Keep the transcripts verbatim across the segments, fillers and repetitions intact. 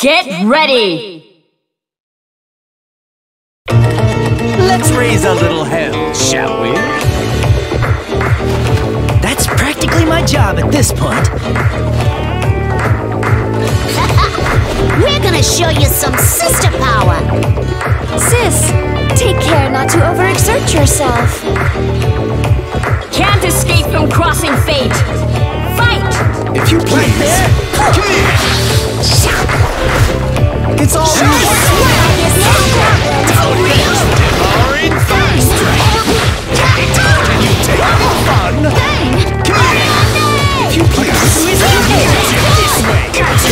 Get ready! Let's raise a little hell, shall we? That's practically my job at this point. We're gonna show you some sister power! Sis, take care not to overexert yourself. Can't escape from crossing fate! Fight! If you please! It's all devouring fast! Can you take any fun? If you please! This way!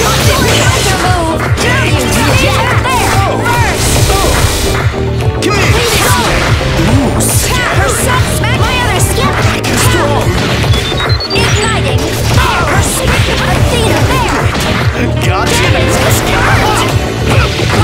Ooh, scary! Smack my other skip! Strong! Igniting! Athena there! Gotcha!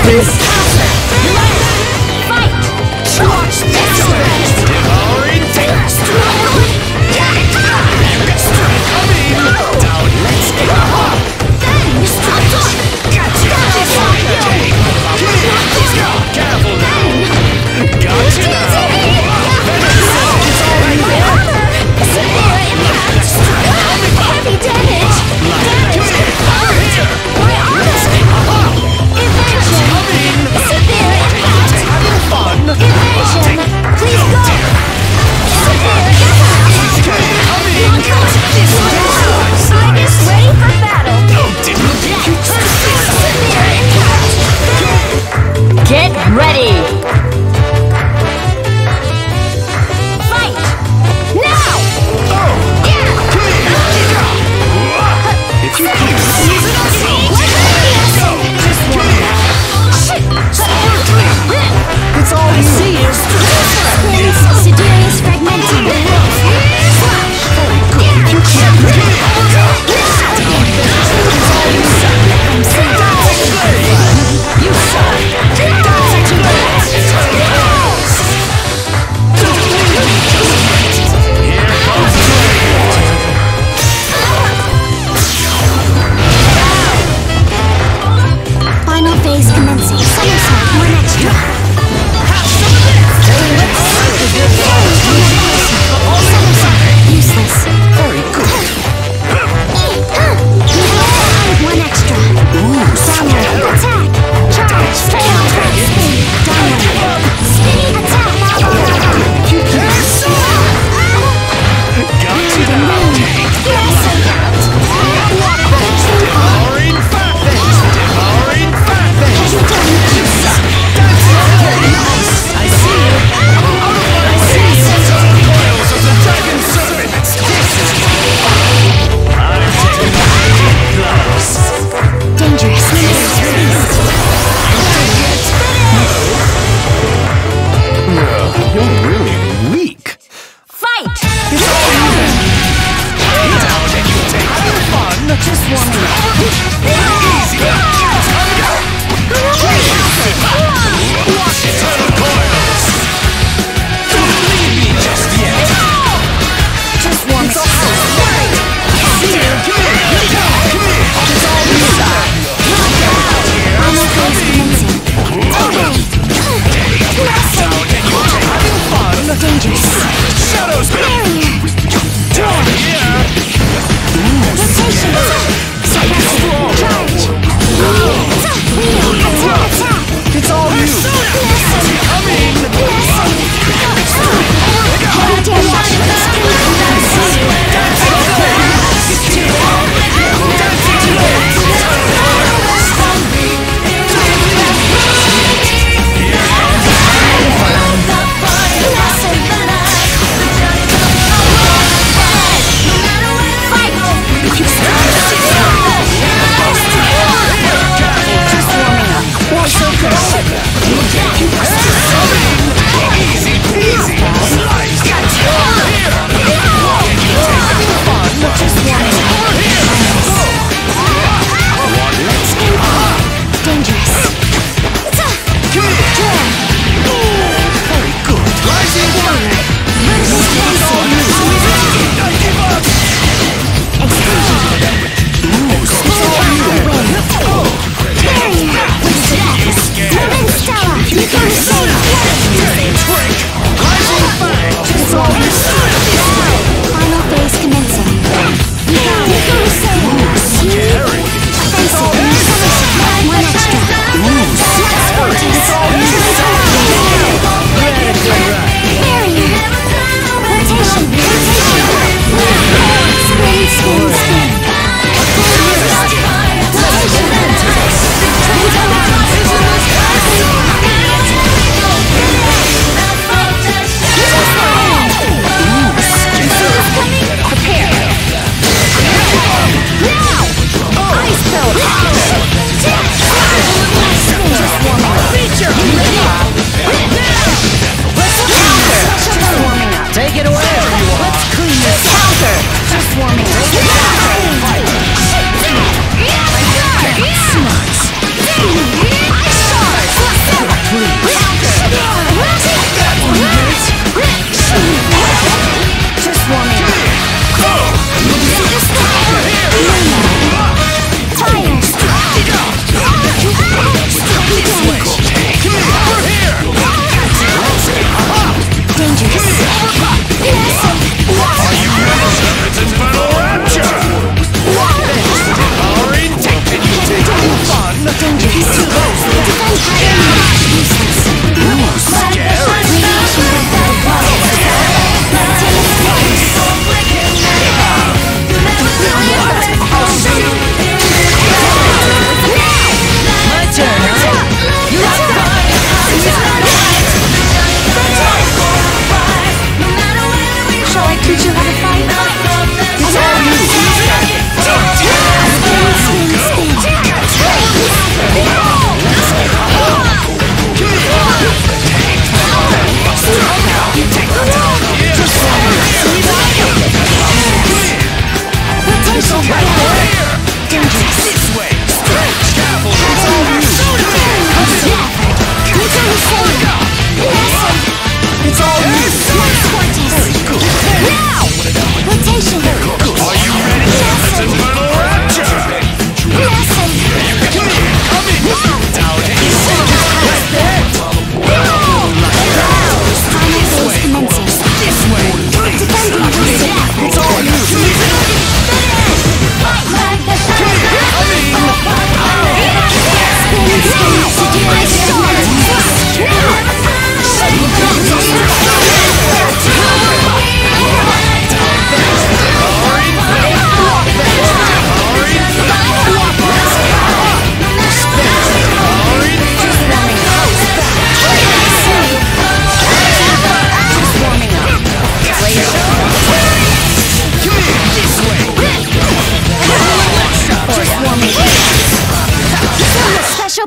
this! Fight! Watch this! Devouring fate! Coming! Down, let's go! Careful now! Gotcha now! Heavy damage! My armor! Evasion! Severe impact! Having fun? Evasion! Please go! Severe impact! Sligus ready for battle! Severe impact! Get ready! Fight! Now! If you please. It's all you see is Siderius fragmenting. you suck. Final phase commencing. Somersault, one extra. Somersault, useless. Very good. One extra. Downward, attack. Charge, straight on track, spin. Downward. Spinning attack. Gotcha now! Devouring fat things! Devouring fat things! I see you. I see you. Coils of the dragon serpent! I'm taking gloves. dangerous. You're really weak. Fight! Down and you take having fun. Just warming up. Easy. Watch eternal coils. Don't leave me just yet. Just warming up. See you. Come here. Come here. It's all you side. Final phase commencing. Down and you take having fun. Dangerous. Shadows. Barrier. Down here. Rotation. Suppressor. Charge. Wheel. Attack. Attack. It's all you. Coming. Heavy Easy peasy. Slice. dangerous. Very good. Rising warrior. Final phase commencing. One extra. Barrier. Rotation. Rotation. Spin, spin, spin. Take it away. Let's clean this counter. Just warming up.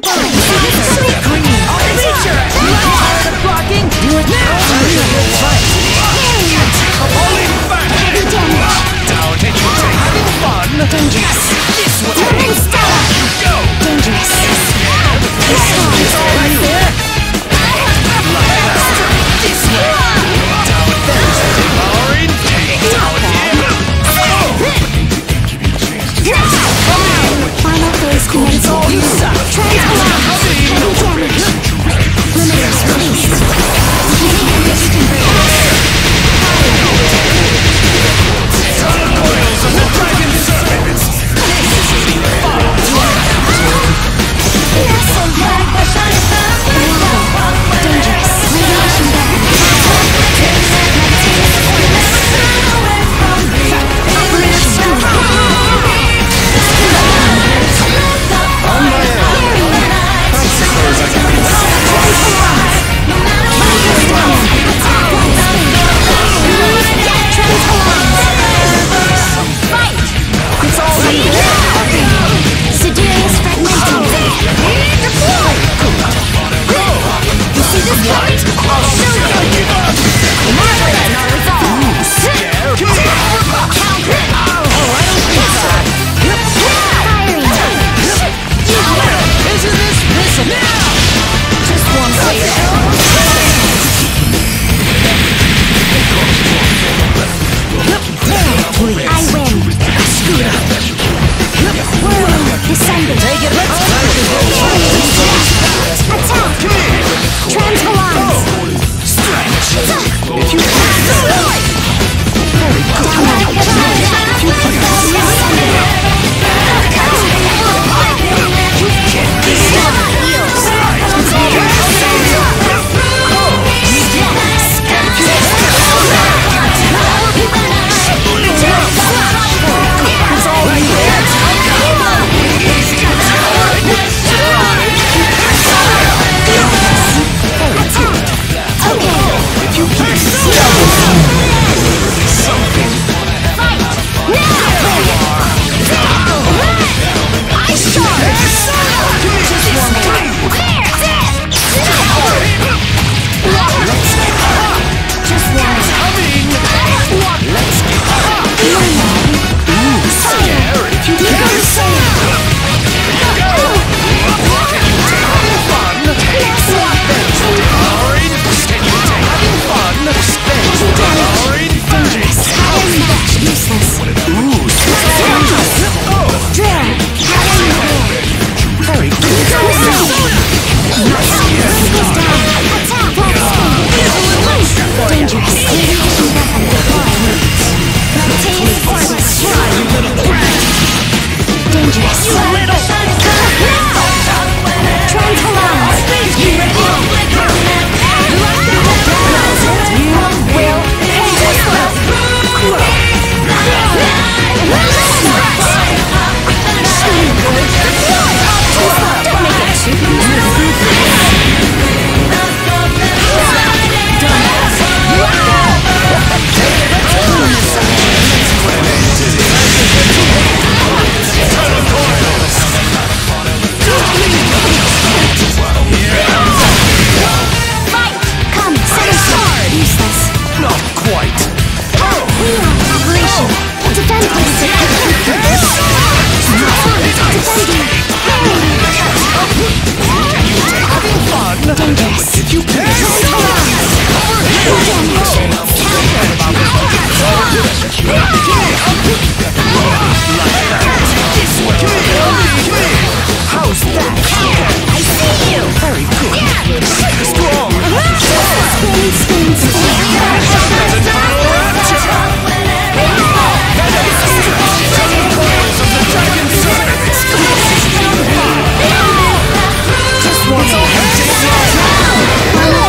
Just one.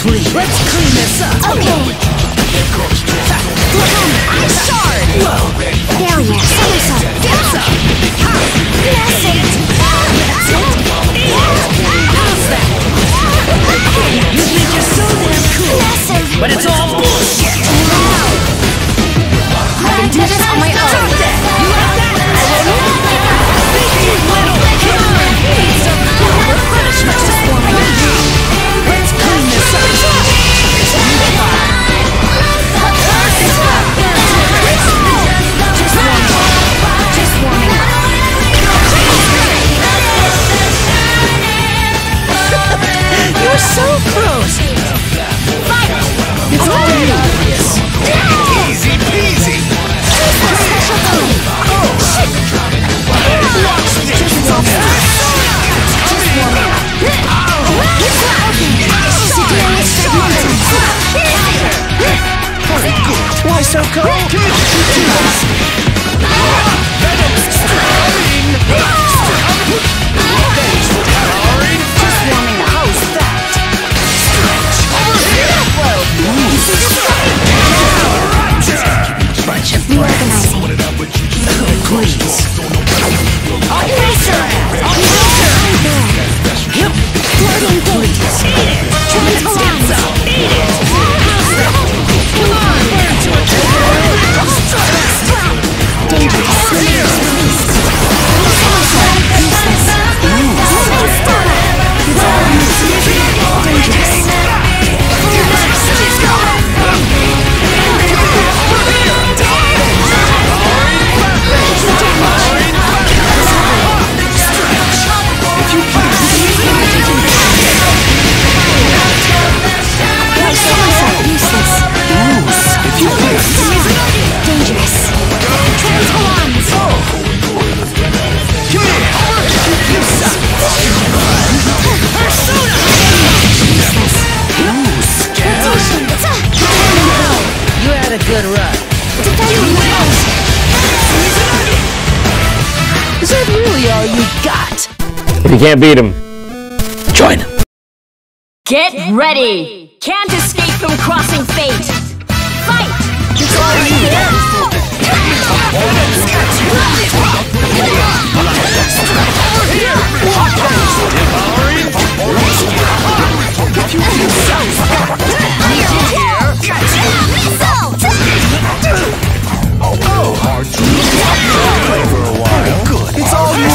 clean. Let's clean this up. Okay. Ice shard. Whoa. Failure. Somersault. That's up. That's it. That's it. How's that? You think you're so damn cool, Massive. but it's all bullshit. I can do this on my own. Drop that. You like that? I will not. You little killer. Need some refreshment this morning. Let's clean this up. Just warming up. You're so frozen. Fight! It's all you. Easy peasy. Watch this. Just warming up. Why so cold? How's that? Bunch of Reorganizing. please. I'll race her. I'll race her. Yep. Floating gate. Transform. Eat it. How's that? Come on, burn to it. Dangerous. You had a good run. Is that really all you got? If you can't beat him, join him. Get ready! Can't escape from crossing fate! Fight! It's all you. It's all you.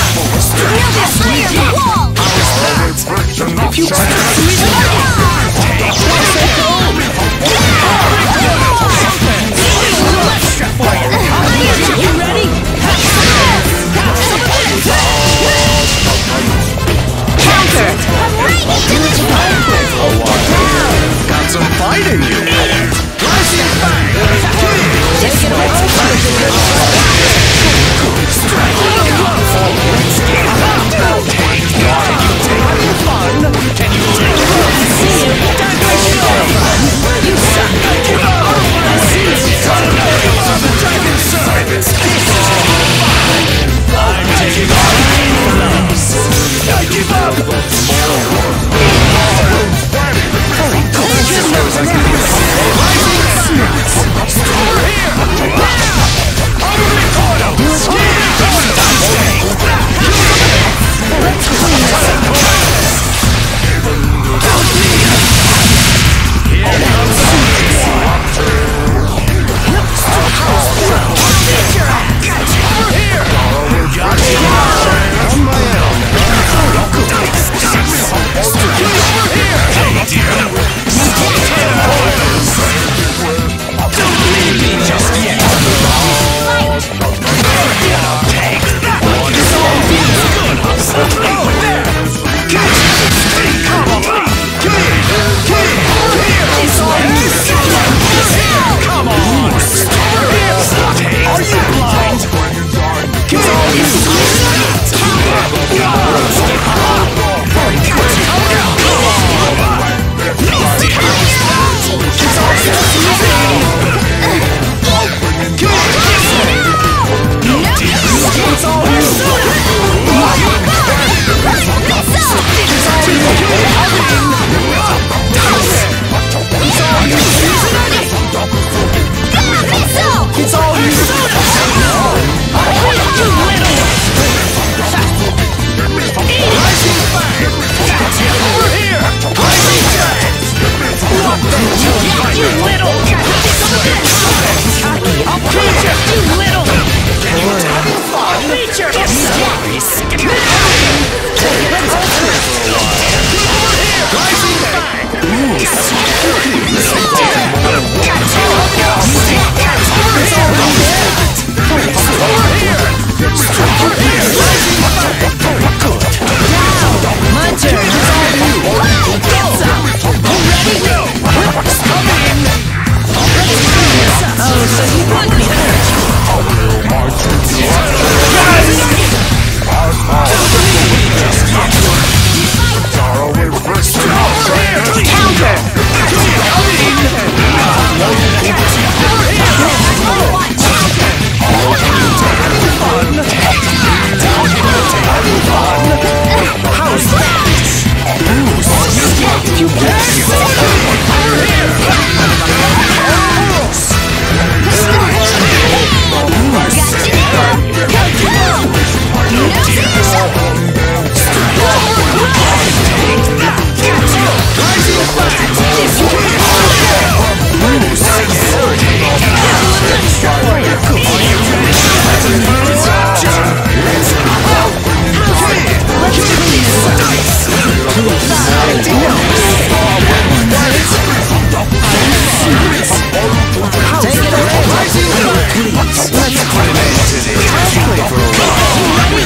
If you You ready? Counter! got some fight in you. Take it away. Please, let's put an end to this. Play for a while.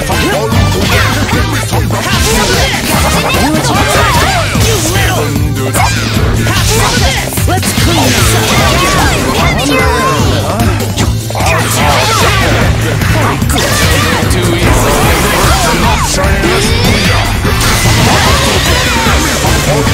You little. Let's clean this up. Too easy.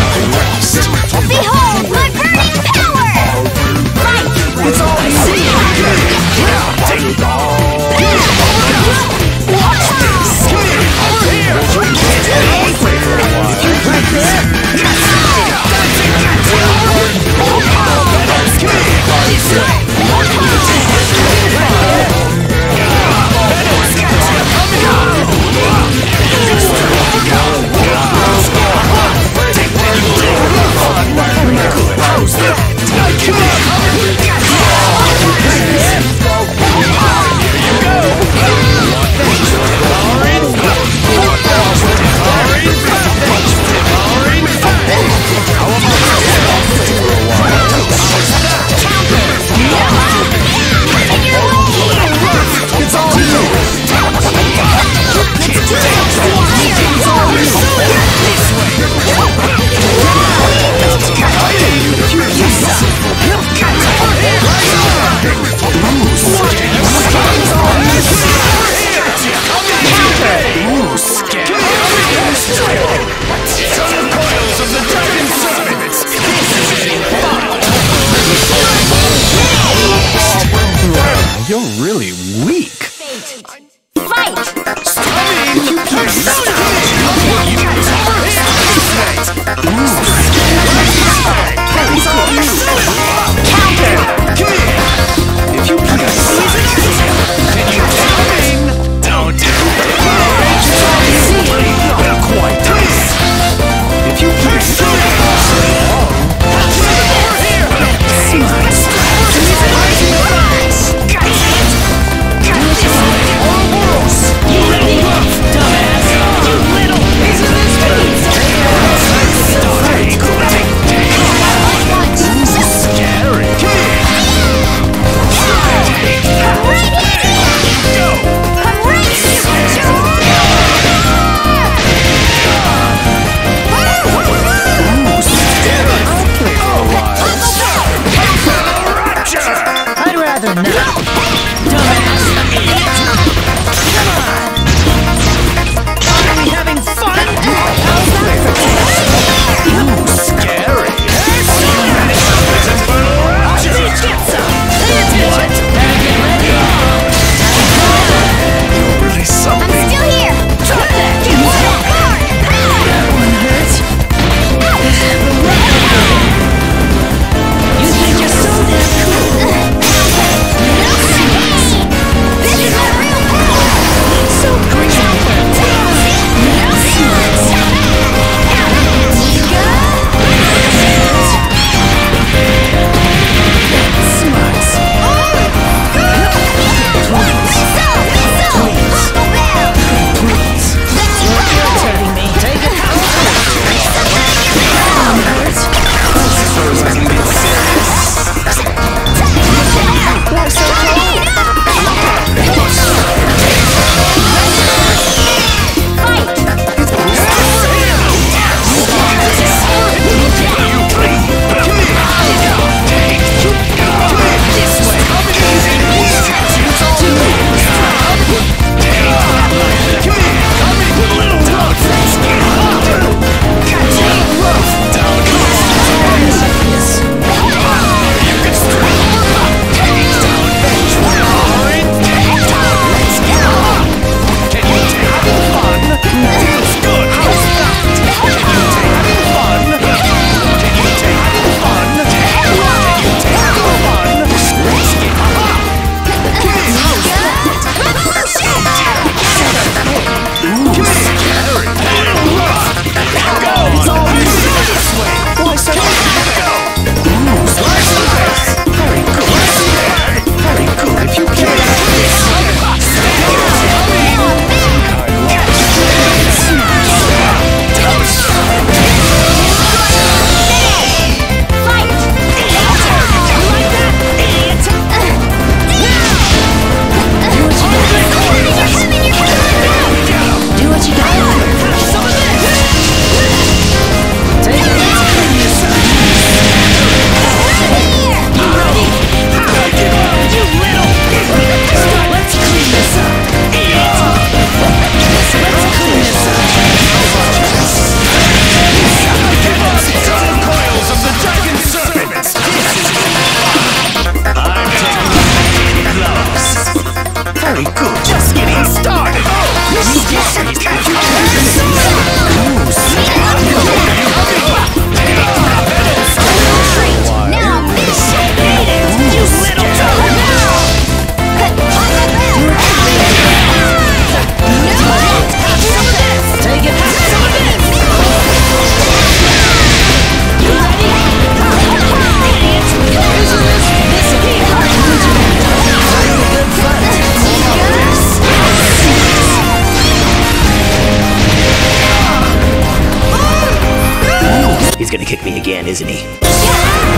He's gonna kick me again, isn't he?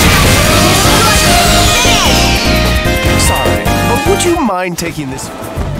Sorry, but would you mind taking this?